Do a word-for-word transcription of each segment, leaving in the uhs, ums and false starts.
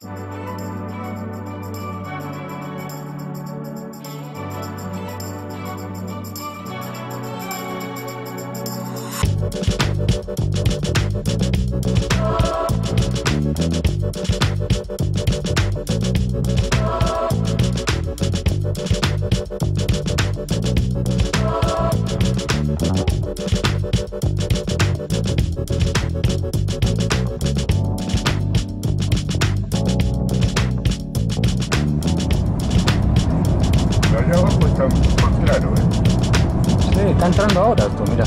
Allá abajo está más claro, ¿eh? Sí, está entrando ahora esto, mira.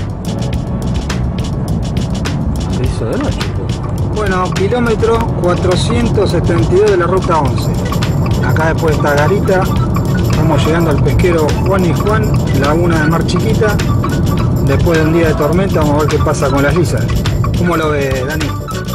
Se hizo de noche. Bueno, kilómetro cuatrocientos setenta y dos de la ruta once. Acá después de esta garita, estamos llegando al pesquero Juan y Juan, laguna de Mar Chiquita. Después de un día de tormenta, vamos a ver qué pasa con las lisas. ¿Cómo lo ves, Dani?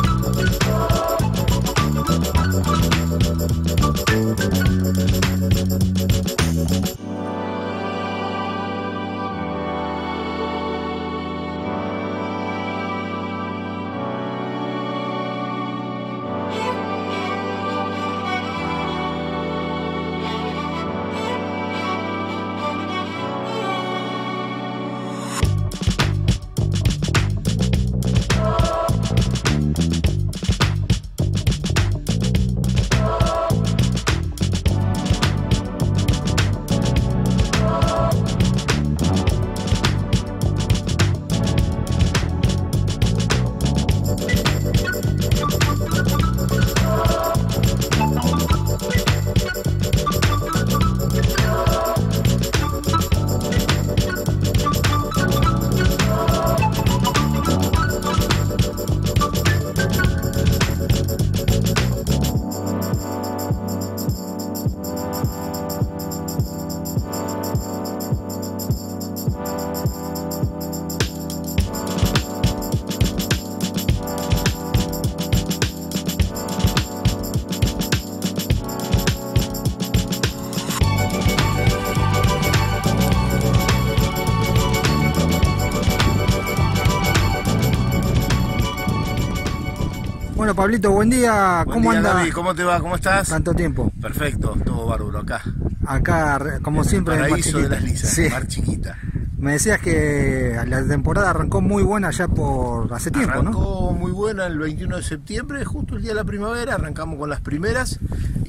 Bueno, Pablito, buen día. Buen ¿Cómo día, anda? David, ¿cómo te va? ¿Cómo estás? Tanto tiempo. Perfecto, todo bárbaro acá. Acá, como siempre, el en Mar paraíso de Chiquita. las lisas, Sí. Mar Chiquita. Me decías que la temporada arrancó muy buena ya por hace tiempo, ¿no? Arrancó muy buena el veintiuno de septiembre, justo el día de la primavera, arrancamos con las primeras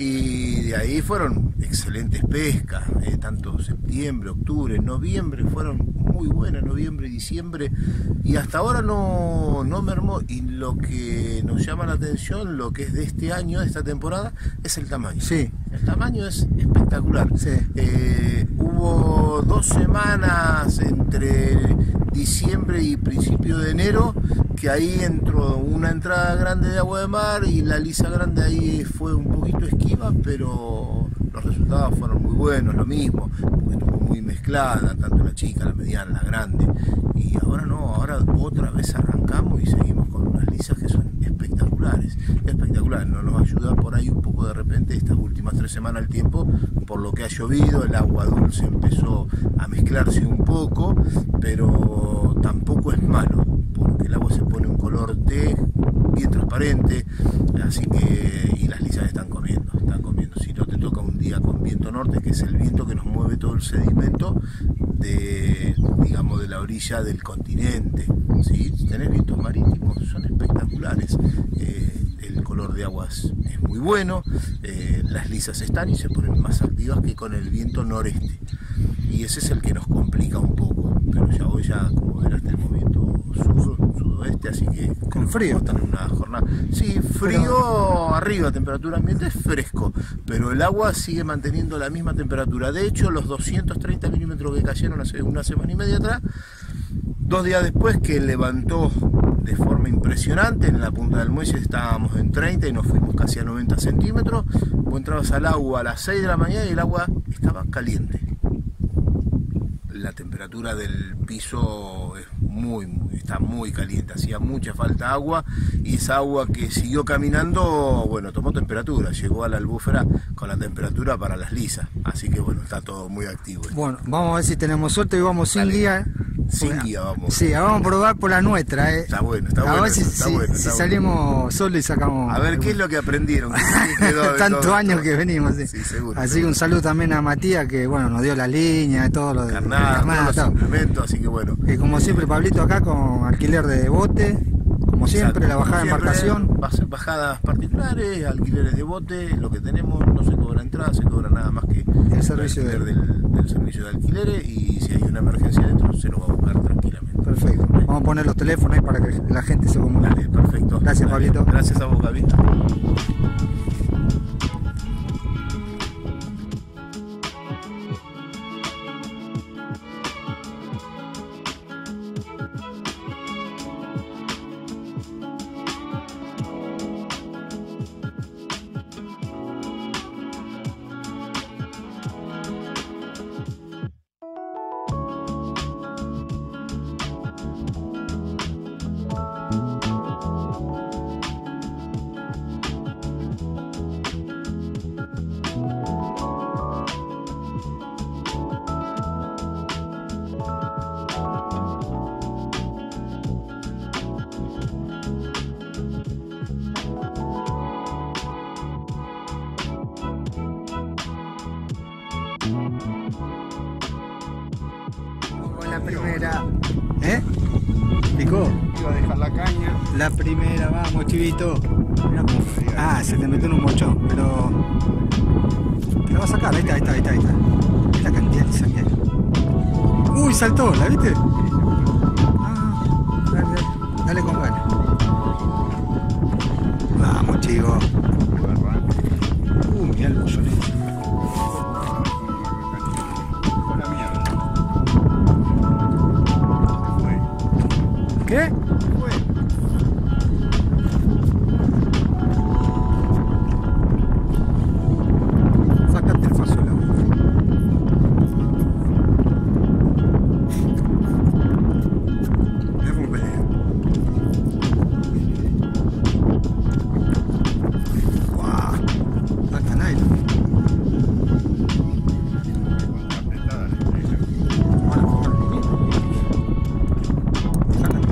y de ahí fueron excelentes pescas, eh, tanto septiembre, octubre, noviembre, fueron muy buenas, noviembre y diciembre, y hasta ahora no, no mermó, y lo que nos llama la atención, lo que es de este año, de esta temporada, es el tamaño. Sí. El tamaño es espectacular. Sí. Eh, hubo dos semanas entre diciembre y principio de enero que ahí entró una entrada grande de agua de mar y la lisa grande ahí fue un poquito esquiva, pero los resultados fueron muy buenos, lo mismo, porque estuvo muy mezclada, tanto la chica, la mediana, la grande, y ahora no, ahora otra vez arrancamos y seguimos con unas lisas que son espectaculares, espectaculares. No nos ayuda por ahí un poco de repente estas últimas tres semanas el tiempo, por lo que ha llovido, el agua dulce empezó a mezclarse un poco, pero tampoco es malo, porque el agua se pone un color té bien transparente, así que, y las lisas están comiendo, están comiendo. Si no te toca un día con viento norte, que es el viento que nos mueve todo el sedimento de, digamos, de la orilla del continente, ¿sí? Si tenés vientos marítimos, son espectaculares. Eh, el color de aguas es muy bueno, eh, las lisas están y se ponen más activas que con el viento noreste, y ese es el que nos complica un poco, pero ya hoy ya, como verás, tenemos viento sur, sudoeste, así que con frío están en una jornada, sí, frío pero... arriba, temperatura ambiente es fresco, pero el agua sigue manteniendo la misma temperatura. De hecho, los doscientos treinta milímetros que cayeron hace una semana y media atrás, dos días después que levantó de forma impresionante, en la punta del muelle estábamos en treinta y nos fuimos casi a noventa centímetros, vos entrabas al agua a las seis de la mañana y el agua estaba caliente. La temperatura del piso es muy, muy, está muy caliente, hacía mucha falta agua, y esa agua que siguió caminando, bueno, tomó temperatura, llegó a la albúfera con la temperatura para las lisas, así que bueno, está todo muy activo. Bueno, vamos a ver si tenemos suerte y vamos sin guía, Sin Bueno, guía vamos. Sí, vamos a probar por la nuestra, eh. Está bueno, está A bueno. ver si, eso, está si- bueno, si está bueno. salimos solos y sacamos. A ver qué es lo que aprendieron. ¿Qué quedó de Tantos todo años esto? que venimos, sí. Sí, seguro. Así que un saludo también a Matías, que bueno, nos dio la línea y todo lo de Carnada, carnada, todos los todo. implementos, así que bueno. Y como siempre, Pablito acá con alquiler de bote, como siempre, Exacto. la bajada de Siempre embarcación. baj- Bajadas particulares, alquileres de bote, lo que tenemos, no se cobra entrada, se cobra nada más que El servicio alquiler de- del, del servicio de alquileres, y si hay una emergencia dentro se lo va a buscar tranquilamente. Perfecto. Vamos a poner los teléfonos ahí para que la gente se comunique. Dale, perfecto. Gracias, Dale. Pablito. Gracias a vos, Gaby. Con la primera. ¿Eh? ¿Picó? Iba a dejar la caña. La primera, vamos, chivito. Mirá cómo- Ah, se te metió en un mochón, pero. La va a sacar, ahí está, ahí está, ahí está. Ahí está. Es la cantidad de sal que hay. Uy, saltó, ¿la viste? Ah, dale, dale, dale con ganas. Vamos, chivo. Uh, mirá el mollón ese. Con la mierda. ¿Qué? Fue. Sacate el faso de la boca. Mirá cómo pelea. Guau. Saca nylon. Apretada la estrella. Ahora vamos a ver. Sácate.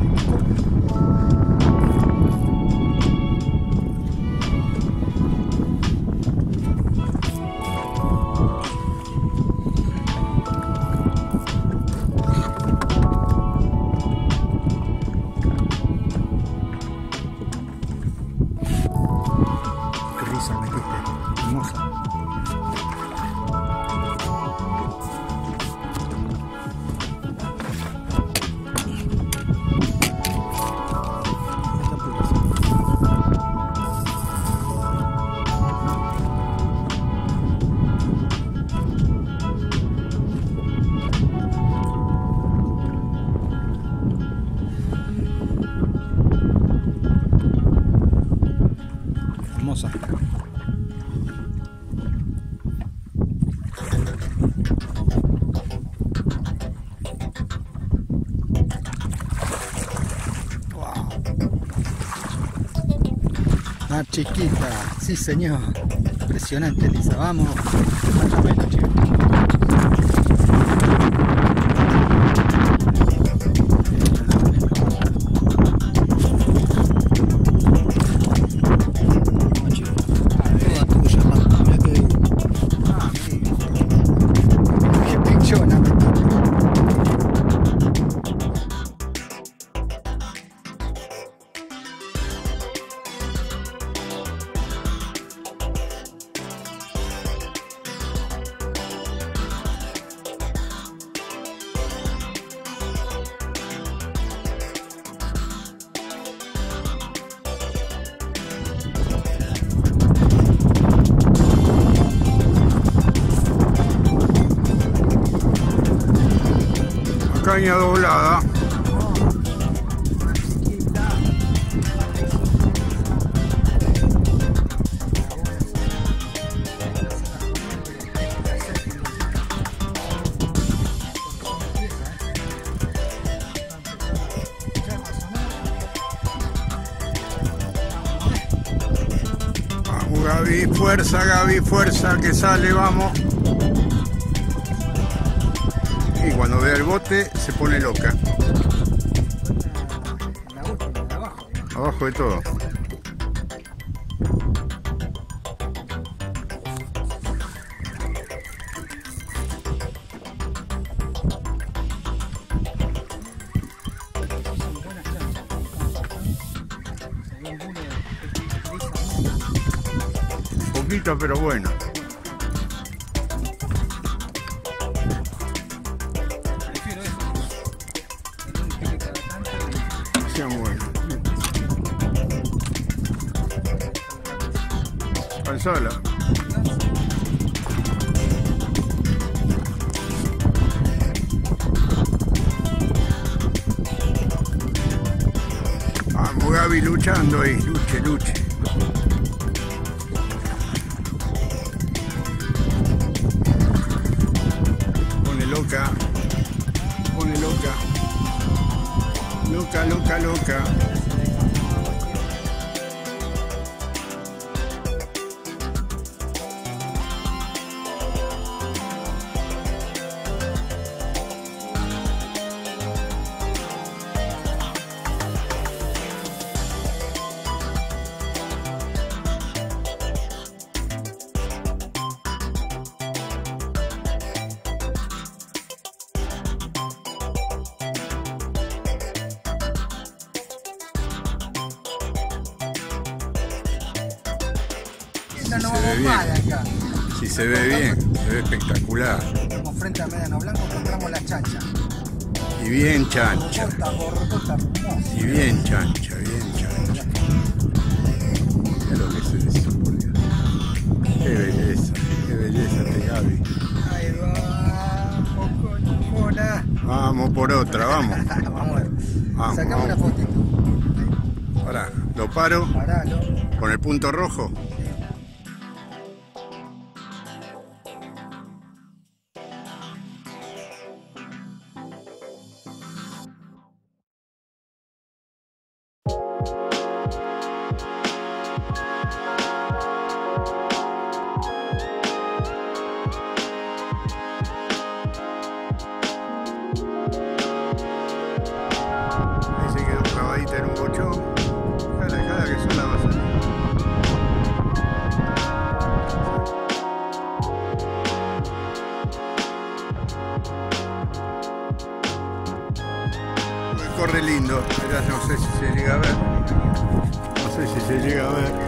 Qué risa metiste, hermosa. Esta puta. Hermosa. Wow. Más chiquita, sí señor. Impresionante, Lisa. Vamos. Sácamela, chico. Toda tuya, hermano. Mirá que- Ah, mira. Qué pinchona, metiste. Caña doblada. Vamos, Gaby, fuerza, Gaby, fuerza, que sale, vamos. Y cuando ve el bote se pone loca. La última, de abajo. Abajo de todo. Poquito, pero bueno. Sean buenos. Al solo. Vamos, Gaby, luchando ahí. Luche, luche. Pone loca. Pone loca. Loca, loca, loca. No, no Se ve vamos bien. mal acá. Si se ve bien, se ve espectacular. Estamos frente a Mediano Blanco, compramos la chancha. Y bien chancha. Borrota, borrota, hermosa. Y bien chancha, bien chancha. Mira lo que es eso, por Dios. Qué belleza, qué belleza este Gaby. Ahí vamos, coñona. Vamos por otra, vamos. Vamos a ver. Vamos, Sacamos una vamos. fotito. Pará, lo paro Paralo. con el punto rojo. Ahí se quedó clavadita en un bochón. Jala, jala que sola va a salir. Corre lindo, mirá, no sé si se llega a ver. No sé si se llega a ver.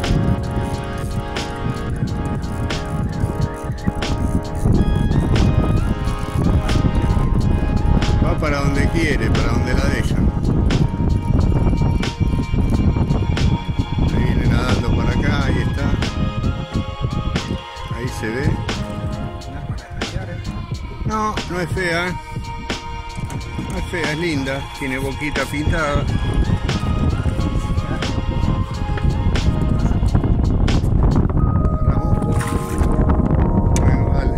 Va para donde quiere, para donde la dejan. Ahí viene nadando para acá, ahí está. Ahí se ve. No, no es fea, ¿eh? No es fea, es linda. Tiene boquita pintada. Bueno, vale.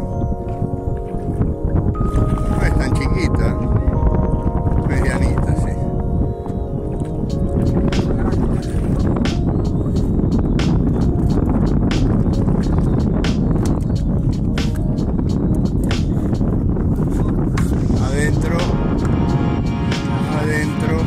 No es tan chiquita. Medianita, sí. Adentro. Adentro.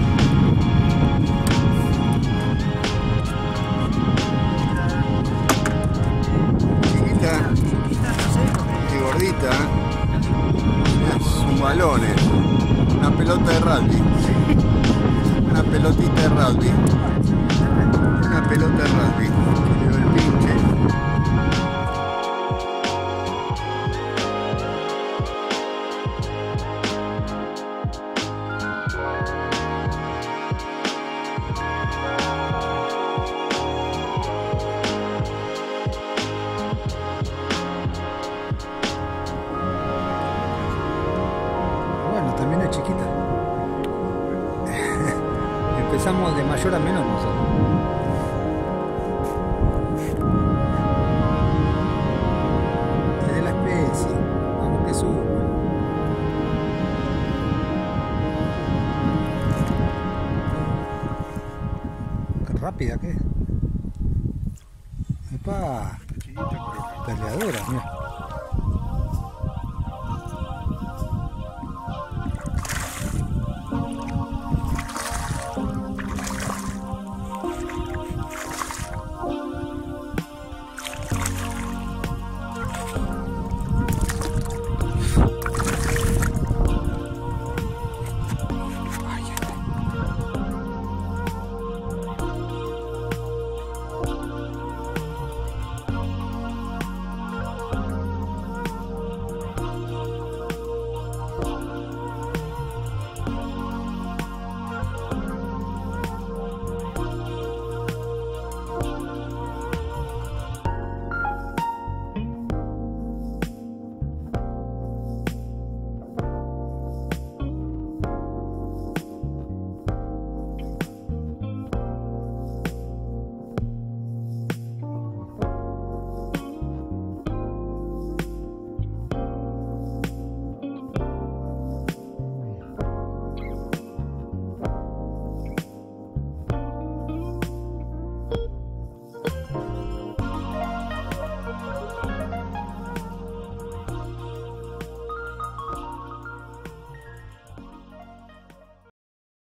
Chiquita y gordita. Es un balón, es una pelota de rugby. Una pelotita de rugby. Una pelota de rugby. Pero el pinche. Bueno, también es chiquita. Empezamos de mayor a menor nosotros. Es de la especie. Vamos que sube. Qué rápida que es. Epa, peleadora, mira.